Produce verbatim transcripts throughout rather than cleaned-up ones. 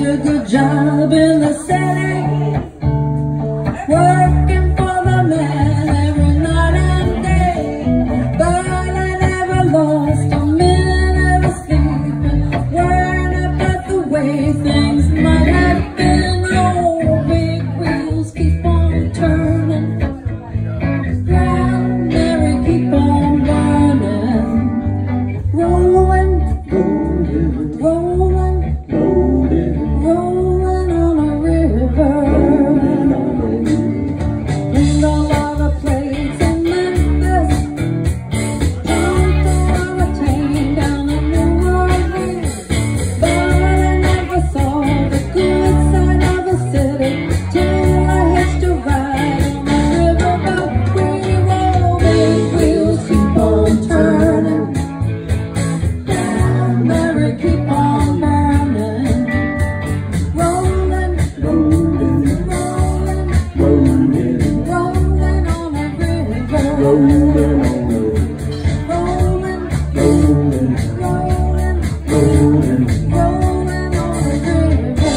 a good job in the city, working for the man every night and day. But I never lost a minute of sleep, worrying about the way things might have been. Oh, big wheels keep on turning, round Mary keep on burning, rolling, rolling, rolling, rolling on a river. In a lot of places in Memphis, jumped on a train down in New Orleans. But I never saw the good side of the city till I hitched a ride on the riverboat. We roll, big wheels keep on turning, down Mary keep on burning, rolling, rolling, rolling, rolling, rolling on a river, rolling, rolling, rolling, rolling, rolling, rolling, rolling on a river.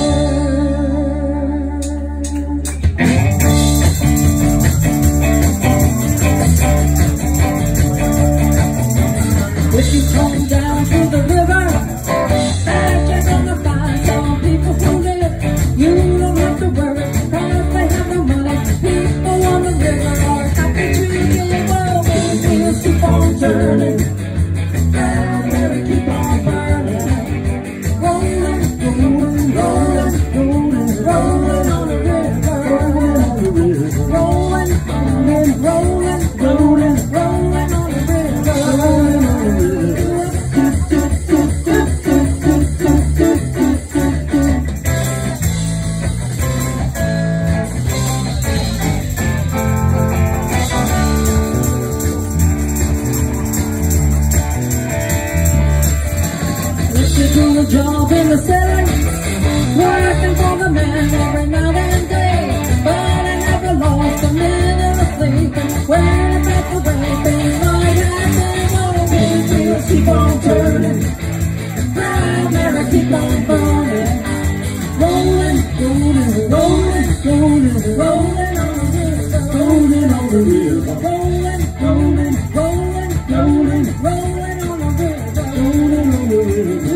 If you come down to the river, there you're gonna find some people who live. You don't have to worry, cause they have no money. People on the river are happy to live. Oh, big wheels keep on turning, round Mary keep on burning, rolling, rolling, rolling, rolling, rolling on the river, rolling on the river, rolling, rolling, rolling, rolling, rolling on the river, rolling on the river. Do a job in the city, working for the man every night and day. But I never lost a minute of sleep, when about the way things might happen. Oh, big wheels keep on turning, round Mary keep on burning, rolling, rolling, rolling, rolling, rolling on the river, rolling on the river, rolling, rolling, rolling, rolling, rolling on the river, rolling on the river.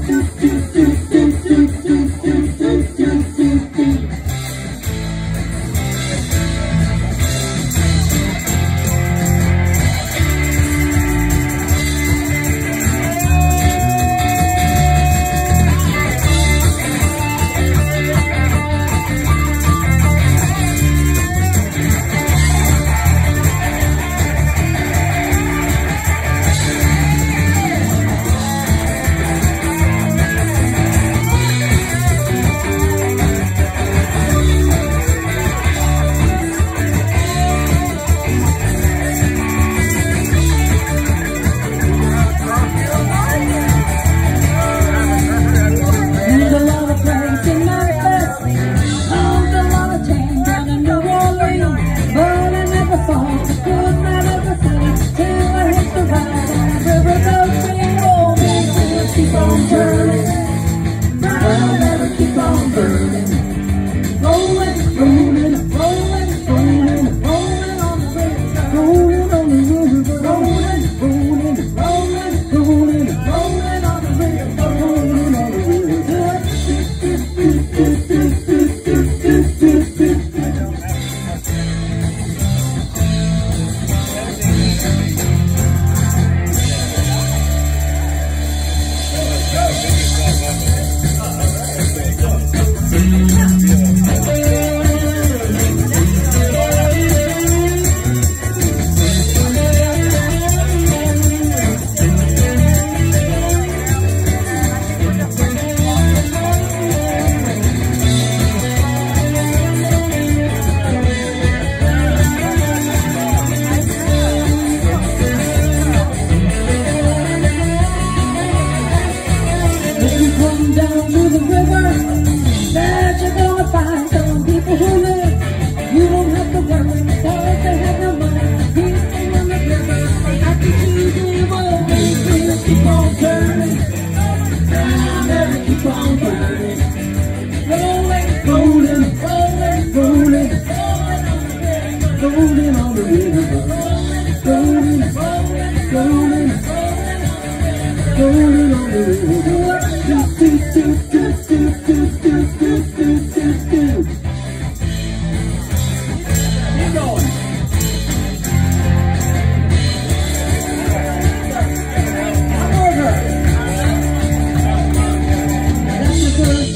Keep on turning, round Mary keep on burning, rolling, rolling, rolling, rolling, rolling on the river, rolling on the river, rolling, rolling, rolling, rolling, rolling on the river, rolling on the keep on burning,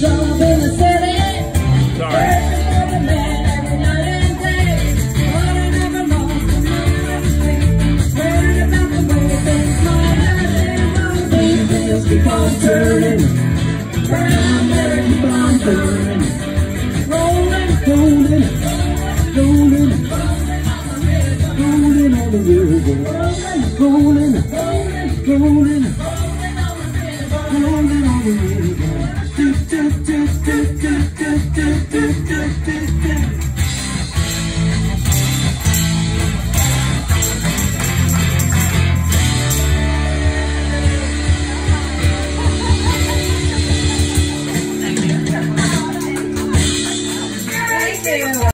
job in the city. Sorry. Every man, every night and day. But I never lost the mind on the street. Worried about the way things might have been. The wheels keep on turning. Round there, keep on turning. Rolling, rolling, rolling, rolling on the river. Rolling, rolling, rolling, rolling on the river. Do, do, do, do, do, do, do, do, do.